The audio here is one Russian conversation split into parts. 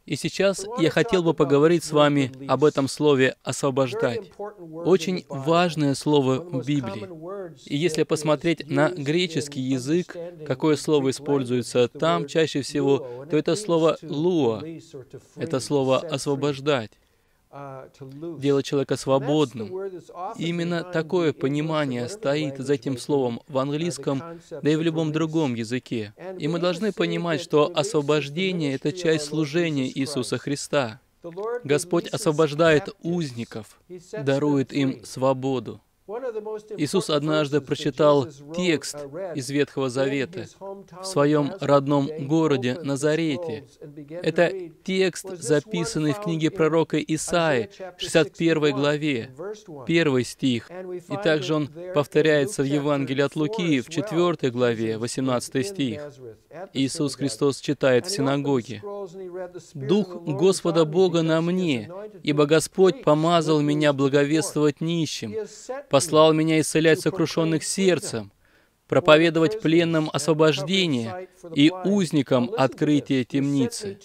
И сейчас я хотел бы поговорить с вами об этом слове «освобождать». Очень важное слово в Библии. И если посмотреть на греческий язык, какое слово используется там чаще всего, то это слово «луо». Это слово «освобождать», делать человека свободным. Именно такое понимание стоит за этим словом в английском, да и в любом другом языке. И мы должны понимать, что освобождение — это часть служения Иисуса Христа. Господь освобождает узников, дарует им свободу. Иисус однажды прочитал текст из Ветхого Завета в своем родном городе Назарете. Это текст, записанный в книге пророка Исаии, 61 главе, 1 стих. И также он повторяется в Евангелии от Луки, в 4 главе, 18 стих. Иисус Христос читает в синагоге: «Дух Господа Бога на мне, ибо Господь помазал меня благовествовать нищим, послал меня исцелять сокрушенных сердцем, проповедовать пленным освобождение и узникам открытие темницы».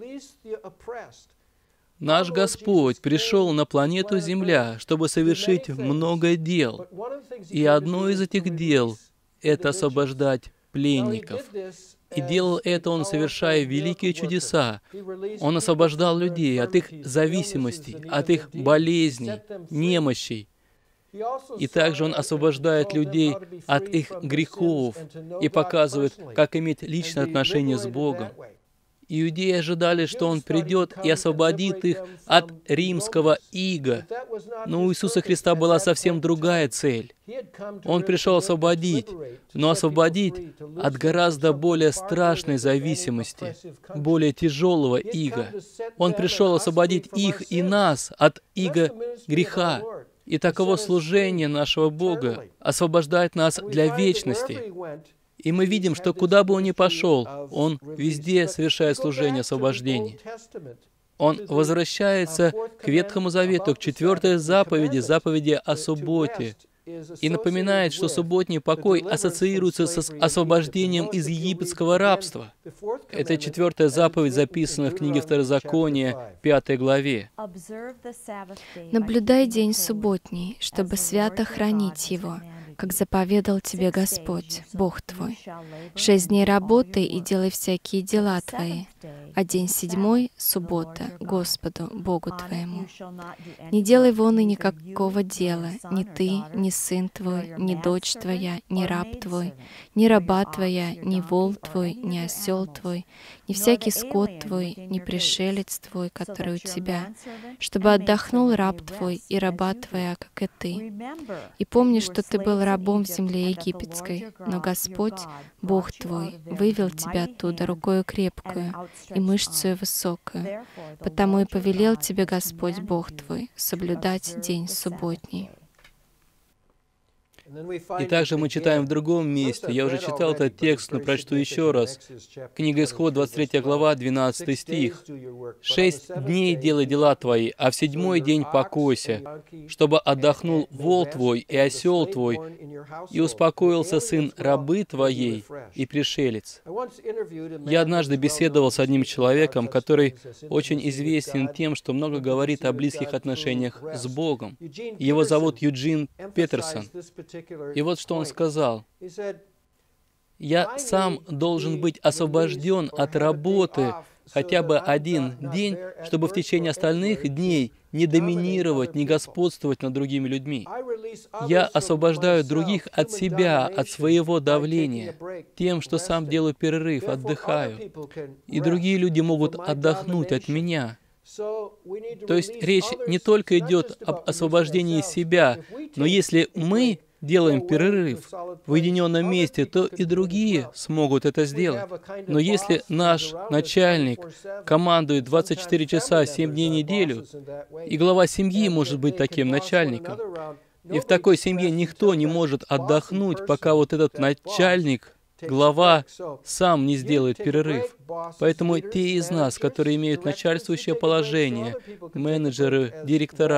Наш Господь пришел на планету Земля, чтобы совершить много дел. И одно из этих дел — это освобождать пленников. И делал это Он, совершая великие чудеса. Он освобождал людей от их зависимостей, от их болезней, немощей. И также Он освобождает людей от их грехов и показывает, как иметь личное отношение с Богом. Иудеи ожидали, что Он придет и освободит их от римского ига. Но у Иисуса Христа была совсем другая цель. Он пришел освободить, но освободить от гораздо более страшной зависимости, более тяжелого ига. Он пришел освободить их и нас от ига греха. И таково служение нашего Бога — освобождать нас для вечности. И мы видим, что куда бы Он ни пошел, Он везде совершает служение освобождения. Он возвращается к Ветхому Завету, к 4 заповеди, заповеди о субботе, и напоминает, что субботний покой ассоциируется с освобождением из египетского рабства. Это 4 заповедь, записана в книге Второзакония, 5 главе. «Наблюдай день субботний, чтобы свято хранить его, как заповедал тебе Господь, Бог твой. 6 дней работай и делай всякие дела твои, а день 7 — суббота Господу, Богу твоему. Не делай вон и никакого дела, ни ты, ни сын твой, ни дочь твоя, ни раб твой, ни раба твоя, ни вол твой, ни осел твой, ни всякий скот твой, ни пришелец твой, который у тебя, чтобы отдохнул раб твой и раба твоя, как и ты. И помни, что ты был рабом в земле египетской, но Господь, Бог твой, вывел тебя оттуда рукою крепкую и мышцею высокую. Потому и повелел тебе Господь, Бог твой, соблюдать день субботний». И также мы читаем в другом месте, я уже читал этот текст, но прочту еще раз. Книга Исход, 23 глава, 12 стих. «6 дней делай дела твои, а в 7-й день покойся, чтобы отдохнул вол твой и осел твой, и успокоился сын рабы твоей и пришелец». Я однажды беседовал с одним человеком, который очень известен тем, что много говорит о близких отношениях с Богом. Его зовут Юджин Петерсон. И вот что он сказал: «Я сам должен быть освобожден от работы хотя бы 1 день, чтобы в течение остальных дней не доминировать, не господствовать над другими людьми. Я освобождаю других от себя, от своего давления, тем, что сам делаю перерыв, отдыхаю. И другие люди могут отдохнуть от меня». То есть речь не только идет об освобождении себя, но если мы делаем перерыв в уединенном месте, то и другие смогут это сделать. Но если наш начальник командует 24 часа, 7 дней в неделю, и глава семьи может быть таким начальником, и в такой семье никто не может отдохнуть, пока вот этот начальник, глава, сам не сделает перерыв. Поэтому те из нас, которые имеют начальствующее положение, менеджеры, директора,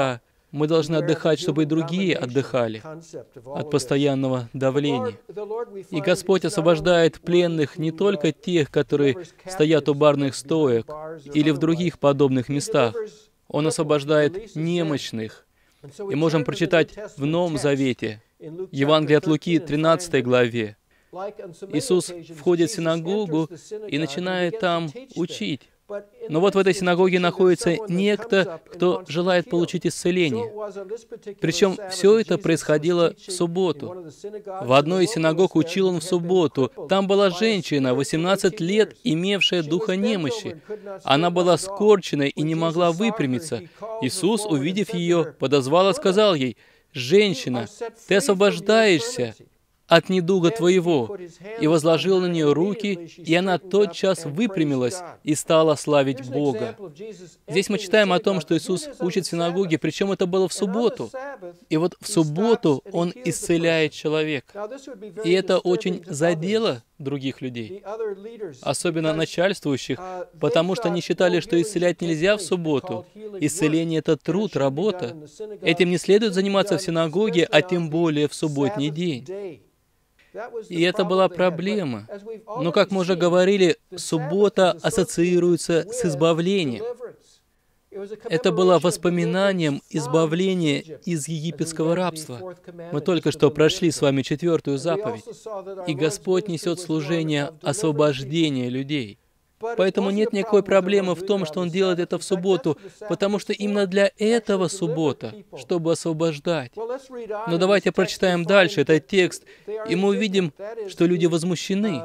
Мы должны отдыхать, чтобы и другие отдыхали от постоянного давления. И Господь освобождает пленных не только тех, которые стоят у барных стоек или в других подобных местах. Он освобождает немощных. И можем прочитать в Новом Завете, Евангелие от Луки, 13 главе. Иисус входит в синагогу и начинает там учить. Но вот в этой синагоге находится некто, кто желает получить исцеление. Причем все это происходило в субботу. В одной из синагог учил он в субботу. Там была женщина, 18 лет, имевшая духа немощи. Она была скорчена и не могла выпрямиться. Иисус, увидев ее, подозвал и сказал ей: «Женщина, ты освобождаешься от недуга твоего», и возложил на нее руки, и она тотчас выпрямилась и стала славить Бога. Здесь мы читаем о том, что Иисус учит в синагоге, причем это было в субботу. И вот в субботу Он исцеляет человека. И это очень задело других людей, особенно начальствующих, потому что они считали, что исцелять нельзя в субботу. Исцеление — это труд, работа. Этим не следует заниматься в синагоге, а тем более в субботний день. И это была проблема. Но, как мы уже говорили, суббота ассоциируется с избавлением. Это было воспоминанием избавления из египетского рабства. Мы только что прошли с вами 4-ю заповедь. И Господь несет служение освобождения людей. Поэтому нет никакой проблемы в том, что Он делает это в субботу, потому что именно для этого суббота, чтобы освобождать. Но давайте прочитаем дальше этот текст, и мы увидим, что люди возмущены.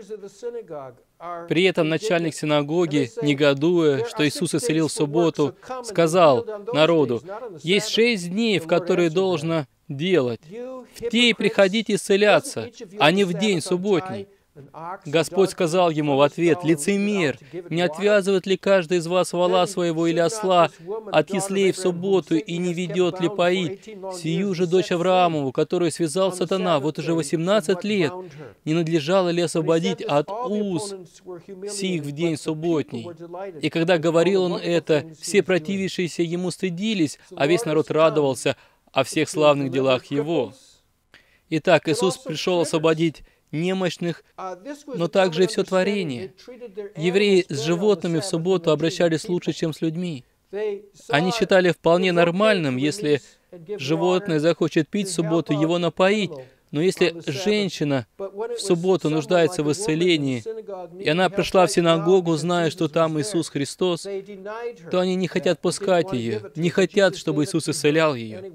При этом начальник синагоги, негодуя, что Иисус исцелил в субботу, сказал народу: «Есть 6 дней, в которые должно делать. В те и приходите исцеляться, а не в день субботний». Господь сказал ему в ответ: «Лицемер, не отвязывает ли каждый из вас вола своего или осла от яслей в субботу и не ведет ли поить сию же дочь Авраамову, которую связал сатана вот уже 18 лет? Не надлежало ли освободить от уз сих в день субботний?» И когда говорил он это, все противившиеся ему стыдились, а весь народ радовался о всех славных делах его. Итак, Иисус пришел освободить немощных, но также и все творение. Евреи с животными в субботу обращались лучше, чем с людьми. Они считали вполне нормальным, если животное захочет пить в субботу, его напоить. Но если женщина в субботу нуждается в исцелении, и она пришла в синагогу, зная, что там Иисус Христос, то они не хотят пускать ее, не хотят, чтобы Иисус исцелял ее.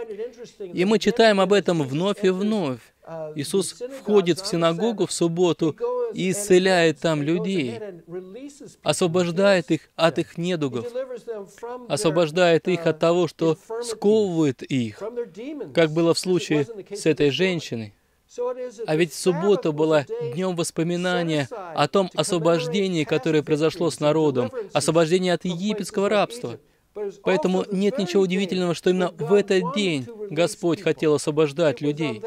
И мы читаем об этом вновь и вновь. Иисус входит в синагогу в субботу и исцеляет там людей, освобождает их от их недугов, освобождает их от того, что сковывает их, как было в случае с этой женщиной. А ведь суббота была днем воспоминания о том освобождении, которое произошло с народом, освобождение от египетского рабства. Поэтому нет ничего удивительного, что именно в этот день Господь хотел освобождать людей.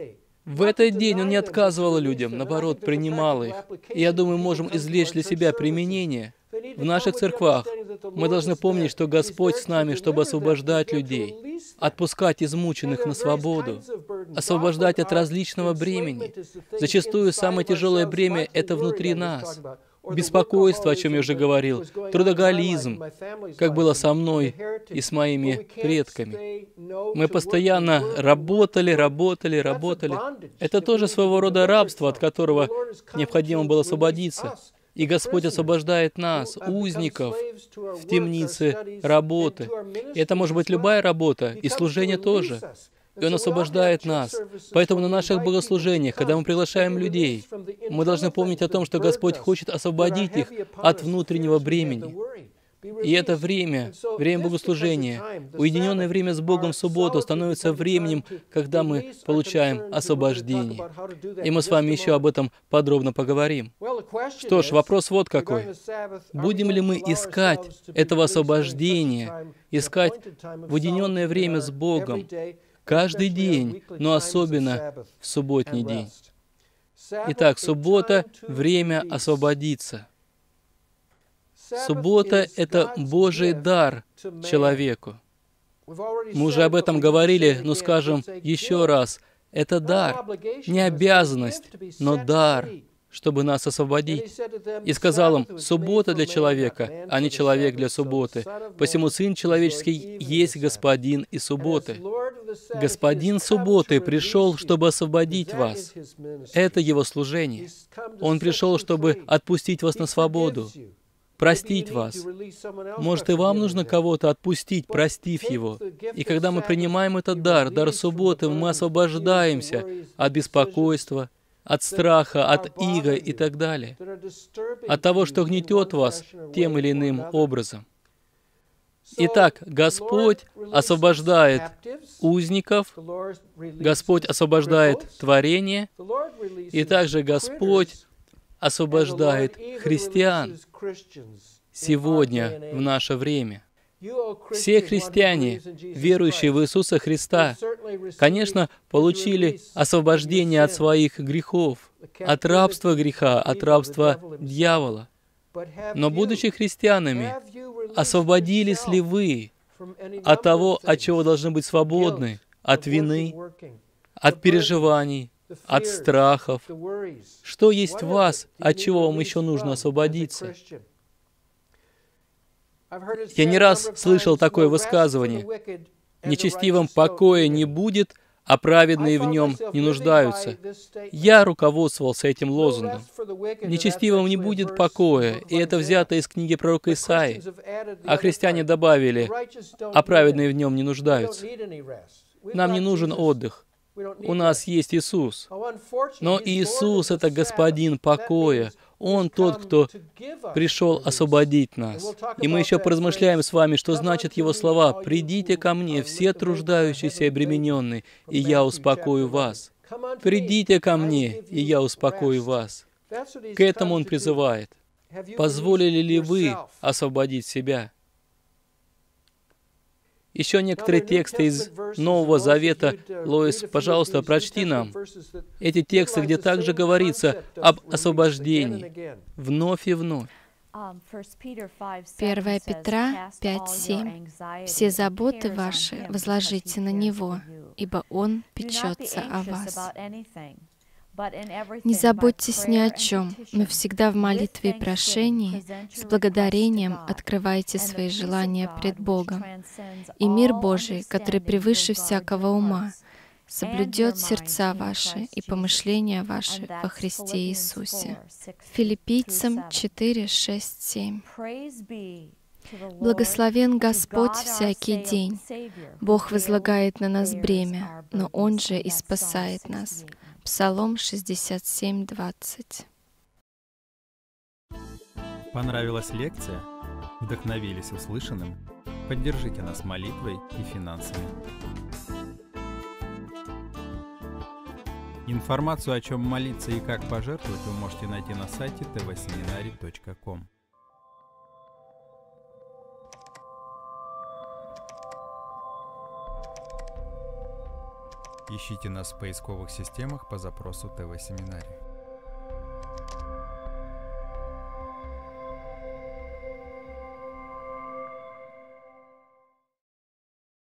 В этот день Он не отказывал людям, наоборот, принимал их. И я думаю, мы можем извлечь для себя применение. В наших церквах мы должны помнить, что Господь с нами, чтобы освобождать людей, отпускать измученных на свободу, освобождать от различного бремени. Зачастую самое тяжелое бремя — это внутри нас. Беспокойство, о чем я уже говорил, трудоголизм, как было со мной и с моими предками. Мы постоянно работали. Это тоже своего рода рабство, от которого необходимо было освободиться. И Господь освобождает нас, узников, в темнице работы. И это может быть любая работа, и служение тоже. И Он освобождает нас. Поэтому на наших богослужениях, когда мы приглашаем людей, мы должны помнить о том, что Господь хочет освободить их от внутреннего бремени. И это время богослужения, уединенное время с Богом в субботу становится временем, когда мы получаем освобождение. И мы с вами еще об этом подробно поговорим. Что ж, вопрос вот какой. Будем ли мы искать этого освобождения, искать в уединенное время с Богом каждый день, но особенно в субботний день? Итак, суббота — время освободиться. Суббота — это Божий дар человеку. Мы уже об этом говорили, но скажем еще раз. Это дар, не обязанность, но дар, чтобы нас освободить. И сказал им: суббота для человека, а не человек для субботы. Посему Сын Человеческий есть Господин и субботы. Господин субботы пришел, чтобы освободить вас. Это Его служение. Он пришел, чтобы отпустить вас на свободу, простить вас. Может, и вам нужно кого-то отпустить, простив его. И когда мы принимаем этот дар, дар субботы, мы освобождаемся от беспокойства, от страха, от иго и так далее, от того, что гнетет вас тем или иным образом. Итак, Господь освобождает узников, Господь освобождает творение, и также Господь освобождает христиан сегодня, в наше время. Все христиане, верующие в Иисуса Христа, конечно, получили освобождение от своих грехов, от рабства греха, от рабства дьявола. Но, будучи христианами, освободились ли вы от того, от чего должны быть свободны? От вины, от переживаний, от страхов? Что есть в вас, от чего вам еще нужно освободиться? Я не раз слышал такое высказывание: «Нечестивым покоя не будет, а праведные в нем не нуждаются». Я руководствовался этим лозунгом. Нечестивым не будет покоя, и это взято из книги пророка Исаии. А христиане добавили: а праведные в нем не нуждаются. Нам не нужен отдых. У нас есть Иисус. Но Иисус — это Господин покоя. Он тот, кто пришел освободить нас. И мы еще поразмышляем с вами, что значит Его слова: «Придите ко мне, все труждающиеся и обремененные, и я успокою вас». «Придите ко мне, и я успокою вас». К этому Он призывает. Позволили ли вы освободить себя? Еще некоторые тексты из Нового Завета. Лоис, пожалуйста, прочти нам эти тексты, где также говорится об освобождении вновь и вновь. 1 Петра 5:7. «Все заботы ваши возложите на Него, ибо Он печется о вас». Не заботьтесь ни о чем, но всегда в молитве и прошении с благодарением открывайте свои желания пред Богом. И мир Божий, который превыше всякого ума, соблюдет сердца ваши и помышления ваши во Христе Иисусе. Филиппийцам 4:6-7. Благословен Господь всякий день. Бог возлагает на нас бремя, но Он же и спасает нас. Псалом 67:20. Понравилась лекция? Вдохновились услышанным? Поддержите нас молитвой и финансами. Информацию, о чем молиться и как пожертвовать, вы можете найти на сайте tvseminary.com. Ищите нас в поисковых системах по запросу ТВ Семинарий.